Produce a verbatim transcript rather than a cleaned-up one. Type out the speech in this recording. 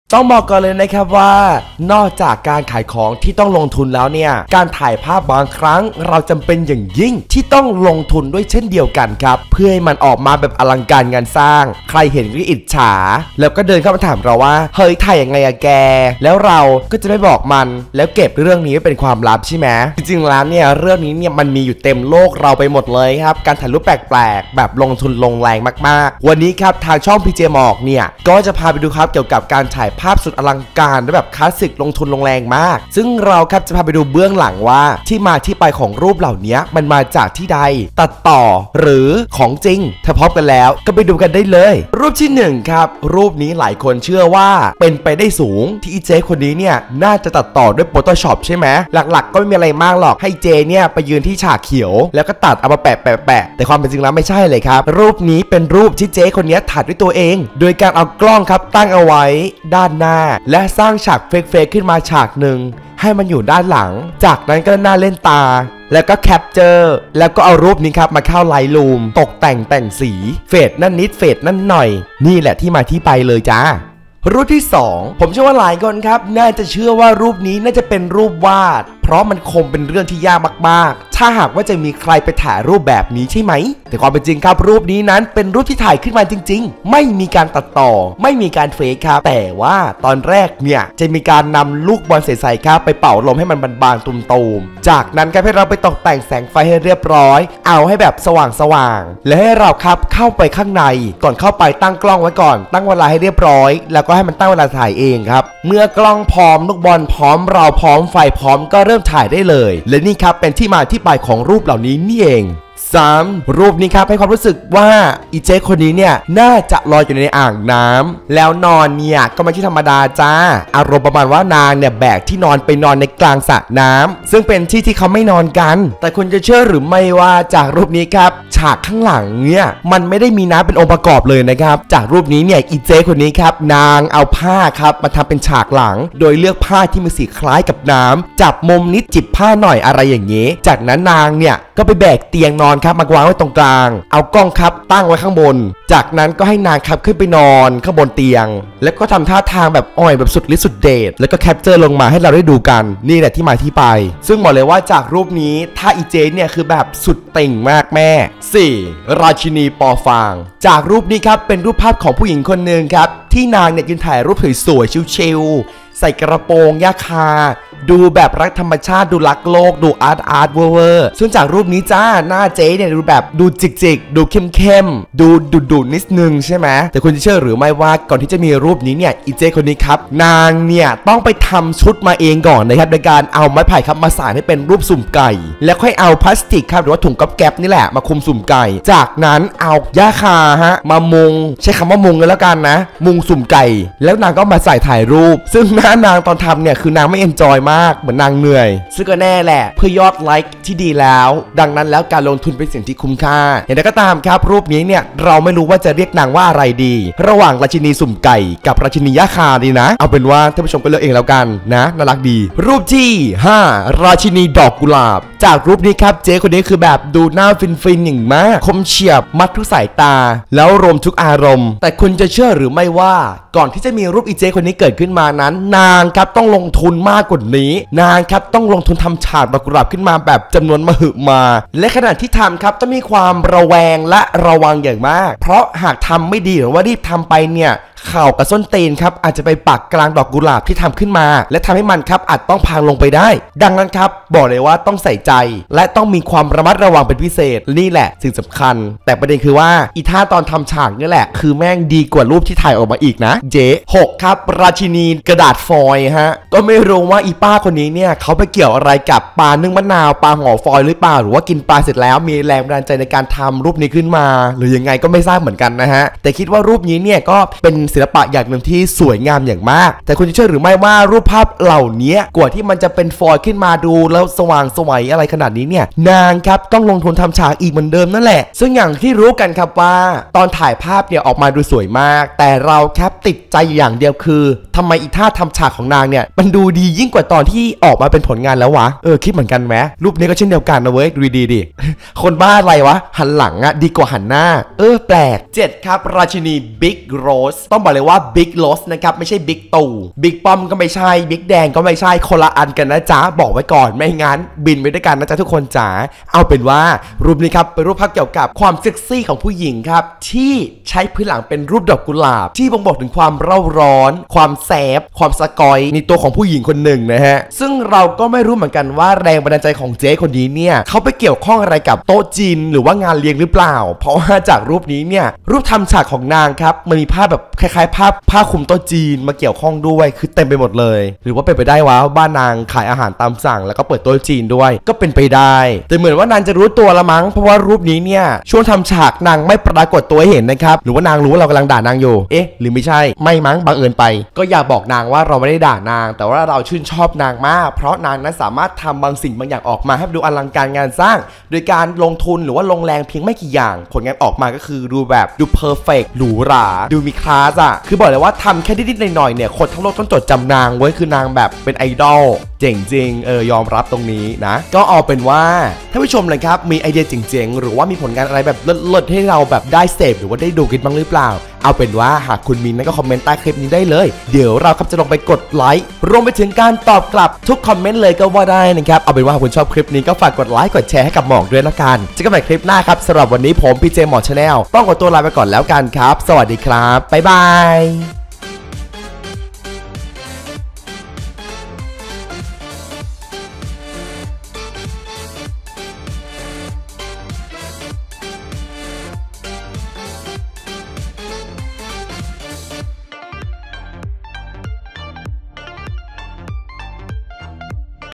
ต้องบอกก่อนเลยนะครับว่านอกจากการขายของที่ต้องลงทุนแล้วเนี่ยการถ่ายภาพบางครั้งเราจำเป็นอย่างยิ่งที่ต้องลงทุนด้วยเช่นเดียวกันครับเพื่อให้มันออกมาแบบอลังการงานสร้างใครเห็นก็อิจฉาแล้วก็เดินเข้ามาถามเราว่าเฮ้ยถ่ายยังไงอะแกแล้วเราก็จะไม่บอกมันแล้วเก็บเรื่องนี้ไว้เป็นความลับใช่ไหมจริงๆแล้วเนี่ยเรื่องนี้เนี่ยมันมีอยู่เต็มโลกเราไปหมดเลยครับการถ่ายรูปแปลกๆแบบลงทุนลงแรงมากๆวันนี้ครับทางช่อง พี เจ หมอกเนี่ยก็จะพาไปดูครับเกี่ยวกับการถ่ายภาพสุดอลังการและแบบคลาสสิกลงทุนลงแรงมากซึ่งเราครับจะพาไปดูเบื้องหลังว่าที่มาที่ไปของรูปเหล่านี้มันมาจากที่ใดตัดต่อหรือของจริงถ้าพร้อมกันแล้วก็ไปดูกันได้เลยรูปที่หนึ่งครับรูปนี้หลายคนเชื่อว่าเป็นไปได้สูงที่อีเจคนนี้เนี่ยน่าจะตัดต่อด้วย Photoshop ใช่ไหมหลักๆก็ไม่มีอะไรมากหรอกให้เจเนี่ยไปยืนที่ฉากเขียวแล้วก็ตัดเอามาแปะแปะแปะแต่ความเป็นจริงแล้วไม่ใช่เลยครับรูปนี้เป็นรูปที่เจคนนี้ถ่ายด้วยตัวเองโดยการเอากล้องครับตั้งเอาไว้ด้านหน้าและสร้างฉากเฟกๆขึ้นมาฉากหนึ่งให้มันอยู่ด้านหลังจากนั้นก็น่าเล่นตาแล้วก็แคปเจอร์แล้วก็เอารูปนี้ครับมาเข้าไลท์รูมตกแต่งแต่งสีเฟดนั่นนิดเฟดนั่นหน่อยนี่แหละที่มาที่ไปเลยจ้ารูปที่สองผมเชื่อว่าหลายคนครับน่าจะเชื่อว่ารูปนี้น่าจะเป็นรูปวาดเพราะมันคงเป็นเรื่องที่ยากมากๆถ้าหากว่าจะมีใครไปถ่ายรูปแบบนี้ใช่ไหมแต่ความเป็นจริงครับรูปนี้นั้นเป็นรูปที่ถ่ายขึ้นมาจริงๆไม่มีการตัดต่อไม่มีการเฟกครับแต่ว่าตอนแรกเนี่ยจะมีการนำลูกบอลใสๆครับไปเป่าลมให้มันบานๆตุ่มๆจากนั้นครับให้เราไปตกแต่งแสงไฟให้เรียบร้อยเอาให้แบบสว่างๆและให้เราครับเข้าไปข้างในก่อนเข้าไปตั้งกล้องไว้ก่อนตั้งเวลาให้เรียบร้อยแล้วก็ให้มันตั้งเวลาถ่ายเองครับเมื่อกล้องพร้อมลูกบอลพร้อมเราพร้อมไฟพร้อมก็เริ่มถ่ายได้เลยและนี่ครับเป็นที่มาที่ไปของรูปเหล่านี้นี่เองสามรูปนี้ครับให้ความรู้สึกว่าอีเจคนนี้เนี่ยน่าจะลอยอยู่ในอ่างน้ำแล้วนอนเนี่ยก็ไม่ใช่ธรรมดาจ้าอารมณ์ประมาณว่านางเนี่ยแบกที่นอนไปนอนในกลางสระน้ำซึ่งเป็นที่ที่เขาไม่นอนกันแต่คุณจะเชื่อหรือไม่ว่าจากรูปนี้ครับฉากข้างหลังเนี่ยมันไม่ได้มีน้ำเป็นองค์ประกอบเลยนะครับจากรูปนี้เนี่ยอีเจคนนี้ครับนางเอาผ้าครับมาทำเป็นฉากหลังโดยเลือกผ้าที่มีสีคล้ายกับน้ำจับมุมนิดจิบผ้าหน่อยอะไรอย่างนี้จากนั้นนางเนี่ยก็ไปแบกเตียงนอนครับมาวางไว้ตรงกลางเอากล้องครับตั้งไว้ข้างบนจากนั้นก็ให้นางครับขึ้นไปนอนข้างบนเตียงแล้วก็ทำท่าทางแบบอ่อยแบบสุดฤทธิ์สุดเดชแล้วก็แคปเจอร์ลงมาให้เราได้ดูกันนี่แหละที่มาที่ไปซึ่งบอกเลยว่าจากรูปนี้ท่าอีเจเนี่ยคือแบบสุดติ่งมากแม่สี่ราชินีปอฟางจากรูปนี้ครับเป็นรูปภาพของผู้หญิงคนหนึ่งครับที่นางเนี่ยยืนถ่ายรูปสวยๆชิลๆใส่กระโปรงย่าคาดูแบบรักธรรมชาติดูรักโลกดูอาร์ตอาร์ตเวอร์ซึ่งจากรูปนี้จ้าหน้าเจ๊เนี่ยดูแบบดูจิกๆดูเข้มๆดูดุดุนิดนึงใช่ไหมแต่คุณจะเชื่อหรือไม่ว่าก่อนที่จะมีรูปนี้เนี่ยอีเจคนนี้ครับนางเนี่ยต้องไปทำชุดมาเองก่อนนะครับในการเอาไม้ไผ่ครับมาสานให้เป็นรูปสุ่มไก่แล้วค่อยเอาพลาสติกครับหรือว่าถุงก๊อบแก๊บนี่แหละมาคุมสุ่มไก่จากนั้นเอาย่าคาฮะมามุงใช้คำว่ามุงกันแล้วกันนะมุงสุ่มไก่แล้วนางก็มาใส่ถ่ายรูปซึ่งหน้านางตอนทำเนี่ยคือนางไม่เอนจอยมากเหมือนนางเหนื่อยซึ่งก็แน่แหละเพื่อยอดไลค์ที่ดีแล้วดังนั้นแล้วการลงทุนเป็นสิ่งที่คุ้มค่าอย่างไรก็ตามครับรูปนี้เนี่ยเราไม่รู้ว่าจะเรียกนางว่าอะไรดีระหว่างราชินีสุ่มไก่กับราชินีย่าคาดีนะเอาเป็นว่าท่านผู้ชมก็เลือกเองแล้วกันนะน่ารักดีรูปที่ห้าราชินีดอกกุหลาบจากรูปนี้ครับเจ๊คนนี้คือแบบดูหน้าฟินๆอย่างมากคมเฉียบมัดทุกสายตาแล้วรวมทุกอารมณ์แต่คุณจะเชื่อหรือไม่ว่าก่อนที่จะมีรูปอีเจคนนี้เกิดขึ้นมานั้นนางครับต้องลงทุนมากกว่านี้นางครับต้องลงทุนทำฉากดอกกุหลาบขึ้นมาแบบจำนวนมหึมาและขณะที่ทำครับต้องมีความระแวงและระวังอย่างมากเพราะหากทำไม่ดีหรือว่ารีบทำไปเนี่ยเข่ากับส้นตีนครับอาจจะไปปักกลางดอกกุหลาบที่ทำขึ้นมาและทำให้มันครับอาจต้องพังลงไปได้ดังนั้นครับบอกเลยว่าต้องใส่ใจและต้องมีความระมัดระวังเป็นพิเศษนี่แหละสิ่งสำคัญแต่ประเด็นคือว่าอีท่าตอนทำฉากนี่แหละคือแม่งดีกว่ารูปที่ถ่ายออกมาอีกนะเจ๊หกครับราชินีกระดาษฟอยล์ฮะก็ไม่รู้ว่าอีป้าคนนี้เนี่ยเขาไปเกี่ยวอะไรกับปลานึ่งมะนาวปลาห่อฟอยล์หรือเปล่าหรือว่ากินปลาเสร็จแล้วมีแรงบันดาลใจในการทำรูปนี้ขึ้นมาหรือยังไงก็ไม่ทราบเหมือนกันนะฮะแต่คิดว่ารูปนี้เนี่ยก็เป็นศิลปะอย่างหนึ่งที่สวยงามอย่างมากแต่คุณจะเชื่อหรือไม่ว่ารูปภาพเหล่านี้กว่าที่มันจะเป็นฟอยล์ขึ้นมาดูแล้วสว่างสวยอะไรขนาดนี้เนี่ยนางครับต้องลงทุนทำฉากอีกเหมือนเดิมนั่นแหละซึ่งอย่างที่รู้กันครับว่าตอนถ่ายภาพเนี่ยออกมาดูสวยมากแต่เราครับติดใจอย่างเดียวคือทำไมอีท่าทำฉากของนางเนี่ยมันดูดียิ่งกว่าตอนที่ออกมาเป็นผลงานแล้ววะเออคิดเหมือนกันไหมรูปนี้ก็เช่นเดียวกันนะเว้ยดูดีดิคนบ้าอะไรวะหันหลังอะดีกว่าหันหน้าเออแปลกเจ็ดครับราชินีบิ๊กโรสต้องต้องบอกเลยว่าบิ๊กลอสนะครับไม่ใช่บิ๊กตู่บิ๊กป้อมก็ไม่ใช่บิ๊กแดงก็ไม่ใช่คนละอันกันนะจ๊ะบอกไว้ก่อนไม่งั้นบินไปด้วยกันนะจ๊ะทุกคนจ๋าเอาเป็นว่ารูปนี้ครับเป็นรูปภาพเกี่ยวกับความเซ็กซี่ของผู้หญิงครับที่ใช้พื้นหลังเป็นรูปดอกกุหลาบที่บ่งบอกถึงความเร่าร้อนความแสบความสกอยในตัวของผู้หญิงคนหนึ่งนะฮะซึ่งเราก็ไม่รู้เหมือนกันว่าแรงบันดาลใจของเจ๊คนนี้เนี่ยเขาไปเกี่ยวข้องอะไรกับโต๊ะจีนหรือว่างานเลี้ยงหรือเปล่าเพราะว่าจากรูปนี้เนี่ยรูปทำฉากของนางครับมันมีภาพแบบคล้ายๆภาพผ้าคลุมโต๊ะจีนมาเกี่ยวข้องด้วยคือเต็มไปหมดเลยหรือว่าเป็นไปได้ว่าบ้านนางขายอาหารตามสั่งแล้วก็เปิดโต๊ะจีนด้วยก็เป็นไปได้แต่เหมือนว่านางจะรู้ตัวละมั้งเพราะว่ารูปนี้เนี่ยช่วงทำฉากนางไม่ปรากฏตัวให้เห็นนะครับหรือว่านางรู้ว่าเรากำลังด่านางอยู่เอ๊ะหรือไม่ใช่ไม่มั้งบังเอิญไปก็อยากบอกนางว่าเราไม่ได้ด่านางแต่ว่าเราชื่นชอบนางมากเพราะนางนั้นสามารถทำบางสิ่งบางอย่างออกมาให้ดูอลังการงานสร้างโดยการลงทุนหรือว่าลงแรงเพียงไม่กี่อย่างผลงานออกมาก็คือดูแบบดูเพอร์เฟกต์หรูหราดูมีคลาสอ่ะคือบอกเลยว่าทำแค่นิดๆหน่อยๆเนี่ยคนทั้งโลกต้องจดจำนางไว้คือนางแบบเป็นไอดอลเจ๋งจริงเออยอมรับตรงนี้นะก็เอาเป็นว่าท่านผู้ชมเลยครับมีไอเดียเจ๋งๆหรือว่ามีผลงานอะไรแบบเลิศๆให้เราแบบได้เสพหรือว่าได้ดูกันบ้างหรือเปล่าเอาเป็นว่าหากคุณมีนั่นก็คอมเมนต์ใต้คลิปนี้ได้เลยเดี๋ยวเราครับจะลงไปกดไลค์รวมไปถึงการตอบกลับทุกคอมเมนต์เลยก็ว่าได้นะครับเอาเป็นว่าหากคุณชอบคลิปนี้ก็ฝากกดไลค์กดแชร์ให้กับหมอกด้วยละกันเจอกันใหม่คลิปหน้าครับสำหรับวันนี้ผมพีเจหมอกชาแนลต้องขอตัวลาไปก่อนแล้วกันครับสวัสดีครับบ๊ายบาย